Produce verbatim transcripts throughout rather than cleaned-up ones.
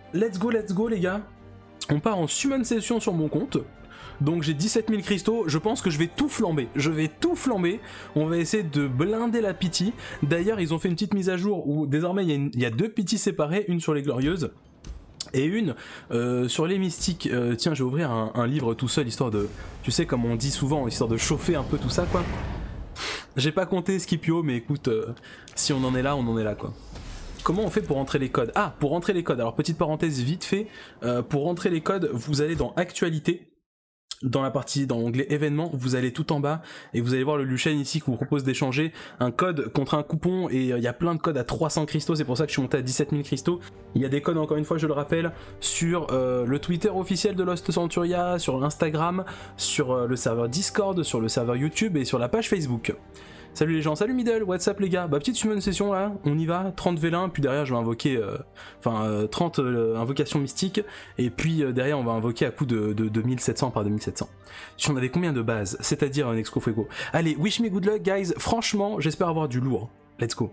let's go, let's go les gars. On part en summon session sur mon compte. Donc j'ai dix-sept mille cristaux, je pense que je vais tout flamber, je vais tout flamber, on va essayer de blinder la pity. D'ailleurs ils ont fait une petite mise à jour où désormais il y a, une, il y a deux pity séparées, une sur les glorieuses et une euh, sur les mystiques. Euh, tiens, je vais ouvrir un, un livre tout seul, histoire de, tu sais comme on dit souvent, histoire de chauffer un peu tout ça quoi. J'ai pas compté Scipio, mais écoute, euh, si on en est là, on en est là quoi. Comment on fait pour rentrer les codes? Ah, pour rentrer les codes, alors petite parenthèse vite fait, euh, pour rentrer les codes, vous allez dans Actualité. Dans la partie, dans l'onglet événements, vous allez tout en bas et vous allez voir le Luchen ici qui vous propose d'échanger un code contre un coupon, et il euh, y a plein de codes à trois cents cristaux, c'est pour ça que je suis monté à dix-sept mille cristaux. Il y a des codes, encore une fois je le rappelle, sur euh, le Twitter officiel de Lost Centuria, sur l'Instagram, sur euh, le serveur Discord, sur le serveur YouTube et sur la page Facebook. Salut les gens, salut Middle, what's up les gars. Bah petite summon session là, on y va, trente vélins, puis derrière je vais invoquer, euh, enfin euh, trente euh, invocations mystiques, et puis euh, derrière on va invoquer à coup de, de, de mille sept cents par deux mille sept cents. Si on avait combien de bases, c'est-à-dire un Exco Fuego. Allez, wish me good luck guys, franchement j'espère avoir du lourd, let's go.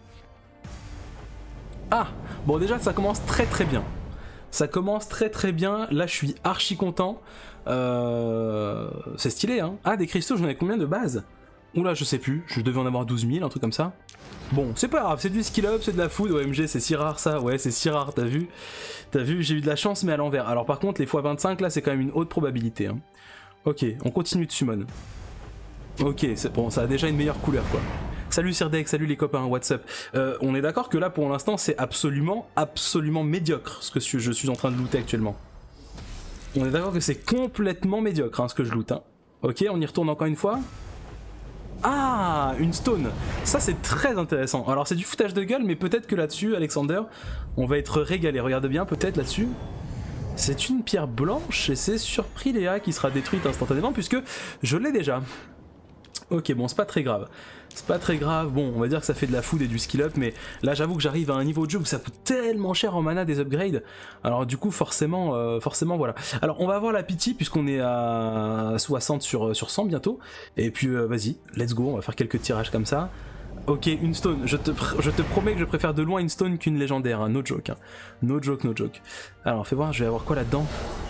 Ah, bon déjà ça commence très très bien. Ça commence très très bien, là je suis archi content. Euh... C'est stylé hein. Ah des cristaux, j'en ai combien de bases? Oula, je sais plus, je devais en avoir douze mille, un truc comme ça. Bon, c'est pas grave, c'est du skill up, c'est de la food, O M G, c'est si rare ça, ouais, c'est si rare, t'as vu? T'as vu, j'ai eu de la chance, mais à l'envers. Alors par contre, les fois vingt-cinq, là, c'est quand même une haute probabilité. Hein. Ok, on continue de summon. Ok, c'est bon, ça a déjà une meilleure couleur, quoi. Salut Sirdek, salut les copains, what's up? euh, On est d'accord que là, pour l'instant, c'est absolument, absolument médiocre, ce que je suis en train de looter actuellement. On est d'accord que c'est complètement médiocre, hein, ce que je loot. Hein. Ok, on y retourne encore une fois. Ah, une stone. Ça c'est très intéressant. Alors c'est du foutage de gueule, mais peut-être que là-dessus, Alexander, on va être régalé. Regarde bien, peut-être là-dessus. C'est une pierre blanche et c'est surpris Léa qui sera détruite instantanément puisque je l'ai déjà. Ok, bon, c'est pas très grave. C'est pas très grave, bon, on va dire que ça fait de la food et du skill up, mais là j'avoue que j'arrive à un niveau de jeu où ça coûte tellement cher en mana des upgrades. Alors du coup, forcément, euh, forcément, voilà. Alors on va avoir la pity puisqu'on est à soixante sur, sur cent bientôt. Et puis euh, vas-y, let's go, on va faire quelques tirages comme ça. Ok, une stone, je te, je te promets que je préfère de loin une stone qu'une légendaire, hein. No joke, hein. No joke, no joke. Alors fais voir, je vais avoir quoi là-dedans?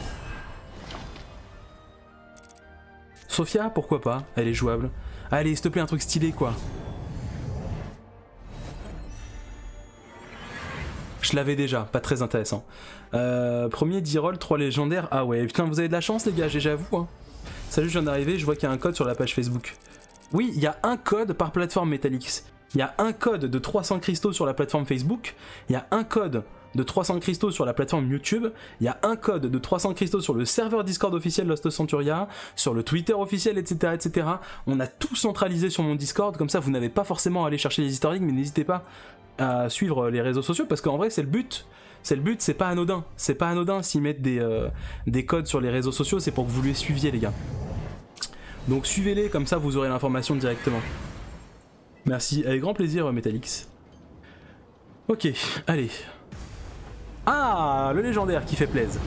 Sophia, pourquoi pas, elle est jouable. Allez, s'il te plaît, un truc stylé, quoi. Je l'avais déjà, pas très intéressant. Euh, premier dix roll, trois légendaires. Ah ouais, putain, vous avez de la chance, les gars, j'avoue. Hein. Salut, je viens d'arriver, je vois qu'il y a un code sur la page Facebook. Oui, il y a un code par plateforme Metallix. Il y a un code de trois cents cristaux sur la plateforme Facebook. Il y a un code de trois cents cristaux sur la plateforme YouTube, il y a un code de trois cents cristaux sur le serveur Discord officiel Lost Centuria, sur le Twitter officiel, et cetera, et cetera. On a tout centralisé sur mon Discord, comme ça vous n'avez pas forcément à aller chercher les historiques, mais n'hésitez pas à suivre les réseaux sociaux, parce qu'en vrai c'est le but. C'est le but, c'est pas anodin. C'est pas anodin s'ils mettent des, euh, des codes sur les réseaux sociaux, c'est pour que vous les suiviez les gars. Donc suivez-les, comme ça vous aurez l'information directement. Merci, avec grand plaisir Metallix. Ok, allez. Ah, le légendaire qui fait plaisir.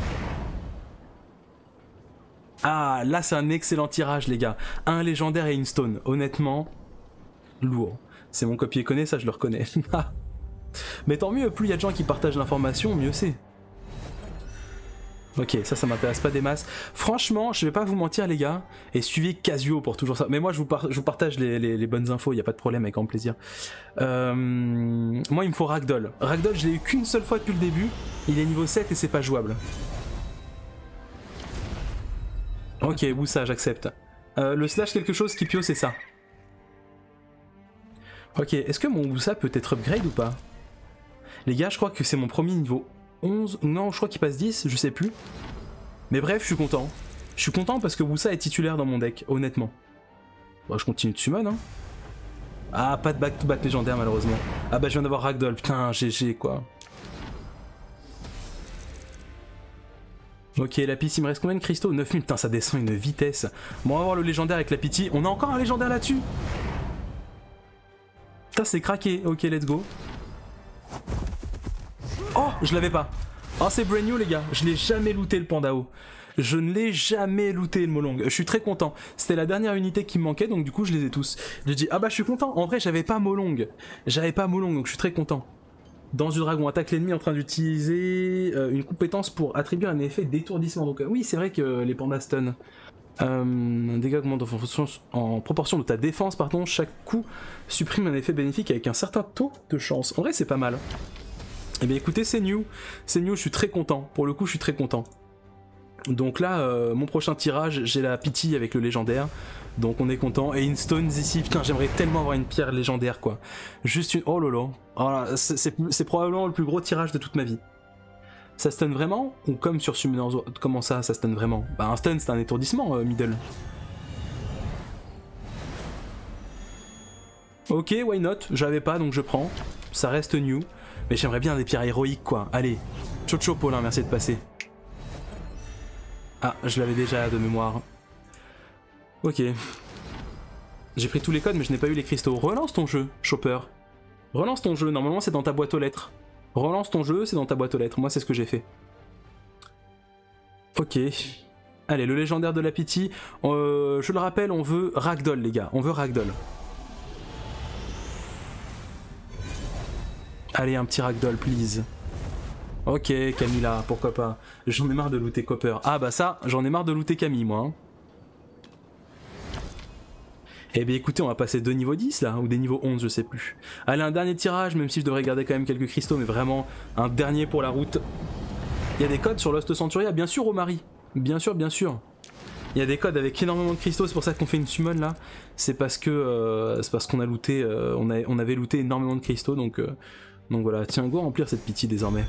Ah, là c'est un excellent tirage les gars. Un légendaire et une stone. Honnêtement, lourd. C'est mon copier-coller, ça je le reconnais. Mais tant mieux, plus il y a de gens qui partagent l'information, mieux c'est. Ok, ça, ça m'intéresse pas des masses. Franchement, je vais pas vous mentir les gars, et suivez Casio pour toujours ça. Mais moi je vous, par je vous partage les, les, les bonnes infos, il y a pas de problème, avec grand plaisir. Euh, moi il me faut Ragdoll. Ragdoll je l'ai eu qu'une seule fois depuis le début, il est niveau sept et c'est pas jouable. Ok, ou ça j'accepte. Euh, le slash quelque chose qui pio c'est ça. Ok, est-ce que mon Woussa peut être upgrade ou pas? Les gars, je crois que c'est mon premier niveau onze, non je crois qu'il passe dix, je sais plus. Mais bref, je suis content. Je suis content parce que Woussa est titulaire dans mon deck, honnêtement. Bon, je continue de summon, hein. Ah, pas de back-to-back légendaire malheureusement. Ah bah je viens d'avoir Ragdoll, putain, G G quoi. Ok, la pity, il me reste combien de cristaux? neuf mille, putain ça descend une vitesse. Bon, on va voir le légendaire avec la pity. On a encore un légendaire là-dessus. Putain, c'est craqué. Ok, let's go. Oh, je l'avais pas. Oh, c'est brand new les gars. Je l'ai jamais looté le Pandao. Je ne l'ai jamais looté le Molong. Je suis très content. C'était la dernière unité qui me manquait, donc du coup je les ai tous. J'ai dit, ah bah je suis content. En vrai, j'avais pas Molong. J'avais pas Molong, donc je suis très content. Dans du dragon, attaque l'ennemi en train d'utiliser euh, une compétence pour attribuer un effet d'étourdissement. Donc euh, oui, c'est vrai que les pandas stun. Euh, dégâts augmentent en proportion, en proportion de ta défense, pardon. Chaque coup supprime un effet bénéfique avec un certain taux de chance. En vrai, c'est pas mal. Eh bien écoutez, c'est new. C'est new, je suis très content. Pour le coup, je suis très content. Donc là, euh, mon prochain tirage, j'ai la pitié avec le légendaire. Donc on est content. Et une stones ici, putain, j'aimerais tellement avoir une pierre légendaire, quoi. Juste une... Oh lolo. Oh c'est probablement le plus gros tirage de toute ma vie. Ça stun vraiment? Ou comme sur Summoner's War? Comment ça, ça stun vraiment? Bah un stun, c'est un étourdissement, euh, middle. Ok, why not? J'avais pas, donc je prends. Ça reste new. Mais j'aimerais bien des pierres héroïques, quoi. Allez. Chocho Paulin, merci de passer. Ah, je l'avais déjà de mémoire. Ok. J'ai pris tous les codes, mais je n'ai pas eu les cristaux. Relance ton jeu, Chopper. Relance ton jeu, normalement c'est dans ta boîte aux lettres. Relance ton jeu, c'est dans ta boîte aux lettres. Moi, c'est ce que j'ai fait. Ok. Allez, le légendaire de la pitié. Euh, je le rappelle, on veut Ragdoll, les gars. On veut Ragdoll. Allez, un petit Ragdoll, please. Ok, Camilla, pourquoi pas. J'en ai marre de looter Copper. Ah bah ça, j'en ai marre de looter Camille, moi. Hein. Eh bien écoutez, on va passer deux niveaux dix là, ou des niveaux onze, je sais plus. Allez, un dernier tirage, même si je devrais garder quand même quelques cristaux, mais vraiment un dernier pour la route. Il y a des codes sur Lost Centuria, bien sûr, Omari. Bien sûr, bien sûr. Il y a des codes avec énormément de cristaux, c'est pour ça qu'on fait une summon là. C'est parce que euh, c'est parce qu'on a looté, euh, on, a, on avait looté énormément de cristaux, donc, euh, donc voilà. Tiens, go remplir cette pitié désormais.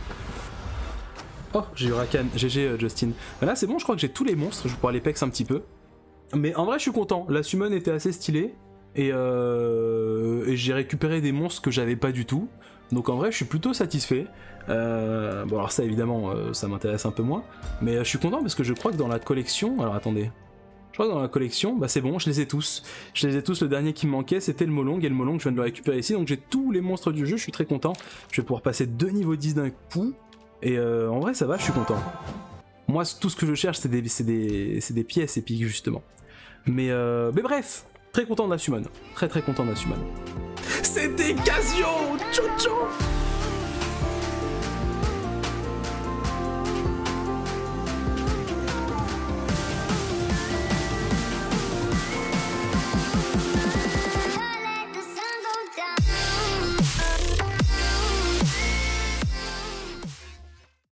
Oh, j'ai eu Rakan, G G euh, Justin. Ben là c'est bon, je crois que j'ai tous les monstres, je vais pouvoir les pex un petit peu. Mais en vrai je suis content, la summon était assez stylée. Et, euh, et j'ai récupéré des monstres que j'avais pas du tout. Donc en vrai je suis plutôt satisfait. Euh, bon alors ça évidemment euh, ça m'intéresse un peu moins. Mais euh, je suis content parce que je crois que dans la collection... Alors attendez. Je crois que dans la collection, bah c'est bon, je les ai tous. Je les ai tous, le dernier qui me manquait c'était le Molong. Et le Molong je viens de le récupérer ici. Donc j'ai tous les monstres du jeu, je suis très content. Je vais pouvoir passer deux niveaux dix d'un coup. Et euh, en vrai ça va, je suis content. Moi tout ce que je cherche c'est des, des, des pièces épiques justement. Mais, euh, mais bref, très content de la summon. Très très content de la summon. C'était Casio, Tchou tchou.